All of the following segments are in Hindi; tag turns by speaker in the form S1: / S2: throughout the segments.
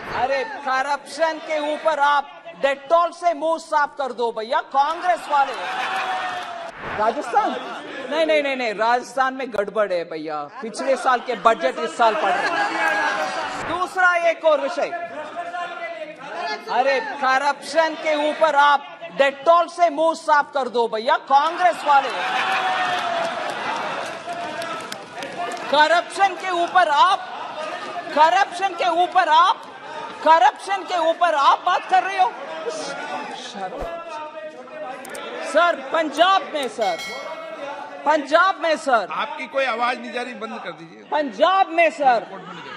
S1: अरे करप्शन के ऊपर आप डेटॉल से मुंह साफ कर दो भैया, कांग्रेस वाले। राजस्थान नहीं, राजस्थान में गड़बड़ है भैया। पिछले साल के बजट इस साल पढ़ रहे हैं। दूसरा एक और विषय, अरे करप्शन के ऊपर आप डेटॉल से मुंह साफ कर दो भैया, कांग्रेस वाले। करप्शन के ऊपर आप बात कर रहे हो सर। पंजाब में सर
S2: आपकी कोई आवाज नहीं जा रही, बंद कर दीजिए।
S1: पंजाब में sir,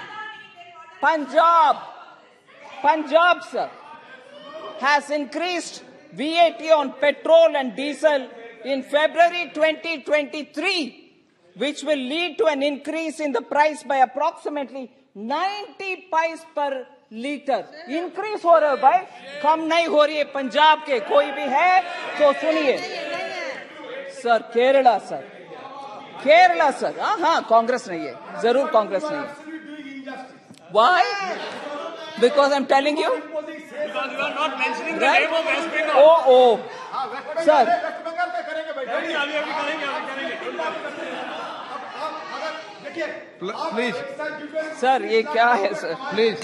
S1: Punjab sir has increased VAT on petrol and diesel in February 2023, which will lead to an increase in the price by approximately 90 paise per लीटर। इंक्रीज हो रहा है भाई, कम नहीं हो रही है। पंजाब के कोई भी है तो सुनिए सर। केरला सर, हाँ कांग्रेस नहीं है, जरूर कांग्रेस नहीं है। Why? Because I'm telling you.
S3: Because you are not mentioning the
S1: Right?
S3: name of West Bengal.
S1: Oh, sir.
S2: Please
S1: sir ये क्या है सर?
S2: प्लीज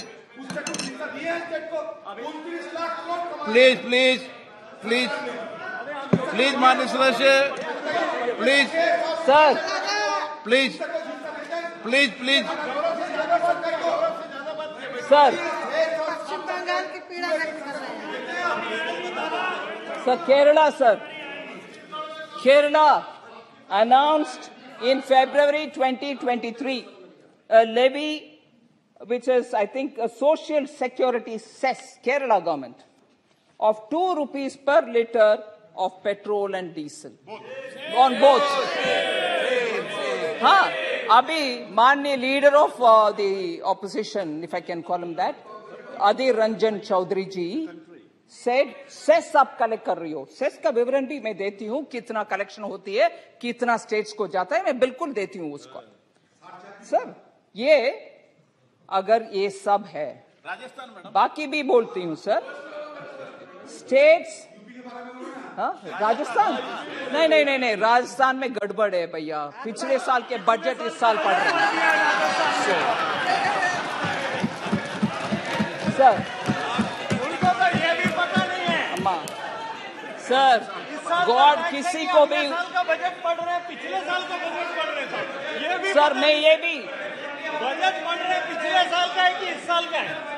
S2: माननीय सदस्य, please
S1: sir
S2: please
S1: sir
S4: Paschim Bengal की पीड़ा व्यक्त कर रहे हैं।
S1: Sir Kerala announced in February 2023 a levy which is, I think, a social security cess, Kerala government, of 2 rupees per litre of petrol and diesel. On both. हाँ, अभी माननीय leader of the opposition, if I can call him that, Adhir Ranjan Chaudhary ji said, cess आप कलेक्ट कर रही हो। सेस का विवरण भी मैं देती हूँ, कितना कलेक्शन होती है, कितना स्टेट्स को जाता है, मैं बिल्कुल देती हूँ उसको। सर ये अगर ये सब है, बाकी भी बोलती हूँ सर। स्टेट्स, हाँ राजस्थान नहीं, राजस्थान में गड़बड़ है भैया। पिछले साल के बजट इस साल पढ़ रहे हैं सर। सर गॉड किसी को भी
S3: का बजट पढ़ रहे हैं, पिछले साल का बजट पढ़ रहे हैं ये भी
S1: सर, मैं ये भी
S3: बजट पढ़ रहे हैं, पिछले साल का है कि इस साल का है?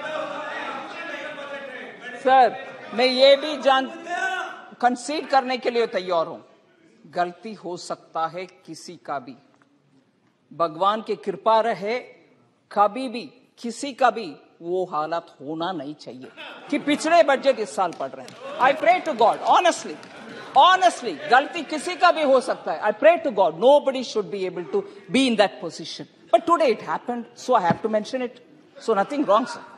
S1: सर मैं ये भी कंसीड करने के लिए तैयार हूं, गलती हो सकता है किसी का भी। भगवान की कृपा रहे, कभी भी किसी का भी वो हालत होना नहीं चाहिए कि पिछले बजट इस साल पढ़ रहे हैं। I pray to God, honestly गलती किसी का भी हो सकता है। I pray to God nobody should be able to be in that position, but today it happened, so I have to mention it, so nothing wrong sir।